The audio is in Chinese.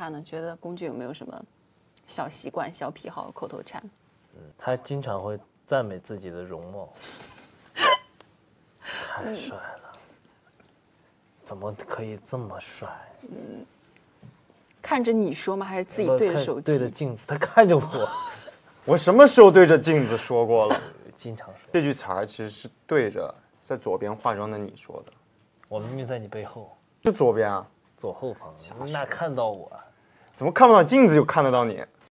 他呢？觉得龚俊有没有什么小习惯、小癖好、口头禅？ 他经常会赞美自己的容貌，太帅了，怎么可以这么帅？ 看着你说吗？还是自己对着手机？ 对着镜子，他看着我。 我什么时候对着镜子说过了？ 经常说这句词儿其实是对着在左边化妆的你说的。 我明明在你背后， 就左边啊， 左后方，那看到我， 怎么看不到镜子就看得到你？